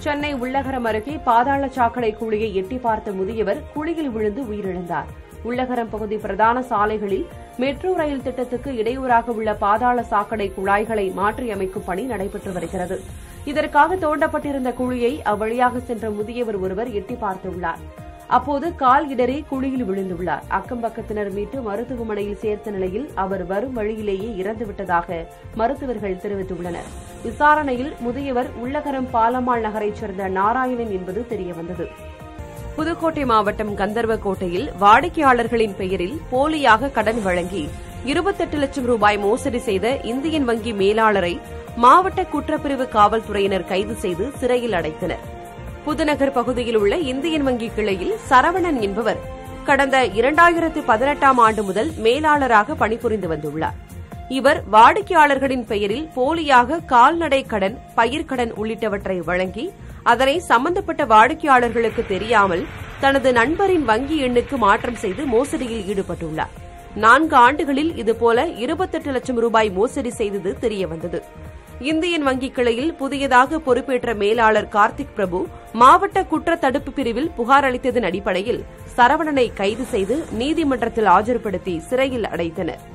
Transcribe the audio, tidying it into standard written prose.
சென்னை உள்ளகரம் அருகே பாதாள சாக்கடை குழியை எட்டி பார்த்த முதியவர் குழியில் விழுந்து உயிரிழந்தார். உள்ளகரம் பகுதி பிரதான சாலைகளில் மெட்ரோ ரயில் திட்டத்துக்கு இடையூறாக உள்ள பாதாள சாக்கடை குழாய்களை மாற்றியமைக்கும் பணி நடைபெற்று வருகிறது. இதற்காக தோண்டப்பட்டிருந்த குழியை அவ்வழியாக சென்ற முதியவர் ஒருவர் எட்டி பார்த்துள்ளார். அப்போது கால் இடறி குழியில் விழுந்துள்ளார். அக்கம்பக்கத்தினர் மீட்டு மருத்துவமனையில் சேர்த்த நிலையில் அவர் வரும் வழியிலேயே இறந்துவிட்டதாக மருத்துவர்கள் தெரிவித்துள்ளனர். விசாரணையில் முதியவர் உள்ளகரம் பாலம்மாள் நகரைச் சேர்ந்த நாராயணன் என்பது தெரியவந்தது. புதுக்கோட்டை மாவட்டம் கந்தர்வக்கோட்டையில் வாடிக்கையாளர்களின் பெயரில் போலியாக கடன் வழங்கி 28 லட்சம் ரூபாய் மோசடி செய்த இந்தியன் வங்கி மேலாளரை மாவட்ட குற்றப்பிரிவு காவல்துறையினர் கைது செய்து சிறையில் அடைத்தனர். புதுநகர் பகுதியில் உள்ள இந்தியன் வங்கி கிளையில் சரவணன் என்பவர் கடந்த 2018ஆம் ஆண்டு முதல் மேலாளராக பணிபுரிந்து வந்துள்ளார். இவர் வாடிக்கையாளர்களின் பெயரில் போலியாக கால்நடை கடன், பயிர்க்கடன் உள்ளிட்டவற்றை வழங்கி அதனை சம்பந்தப்பட்ட வாடிக்கையாளர்களுக்கு தெரியாமல் தனது நண்பரின் வங்கி எண்ணுக்கு மாற்றம் செய்து மோசடியில் ஈடுபட்டுள்ளார். 4 ஆண்டுகளில் இதுபோல 28 லட்சம் ரூபாய் மோசடி செய்தது தெரியவந்தது. இந்தியன் வங்கி கிளையில் புதியதாக பொறுப்பேற்ற மேலாளர் கார்த்திக் பிரபு மாவட்ட குற்ற தடுப்பு பிரிவில் புகார் அளித்ததன் அடிப்படையில் சரவணனை கைது செய்து நீதிமன்றத்தில் ஆஜர்படுத்தி சிறையில் அடைத்தனர்.